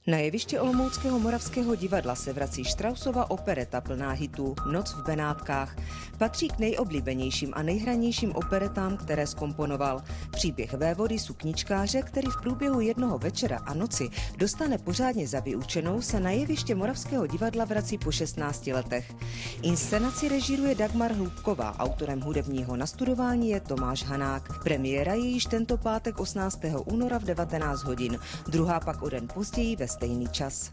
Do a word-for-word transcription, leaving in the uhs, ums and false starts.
Na jeviště olomouckého Moravského divadla se vrací Straussova opereta plná hitů Noc v Benátkách. Patří k nejoblíbenějším a nejhranějším operetám, které zkomponoval. Příběh vévody sukničkáře, který v průběhu jednoho večera a noci dostane pořádně za vyučenou, se na jeviště Moravského divadla vrací po šestnácti letech. Inscenaci režíruje Dagmar Hlubková, autorem hudebního nastudování je Tomáš Hanák. Premiéra je již tento pátek osmnáctého února v devatenáct hodin, druhá pak o den později ve stejný čas.